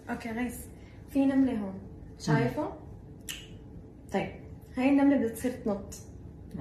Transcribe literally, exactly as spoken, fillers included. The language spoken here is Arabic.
اوكي غيث، في نملة هون شايفه؟ طيب هاي النملة بدها تصير تنط،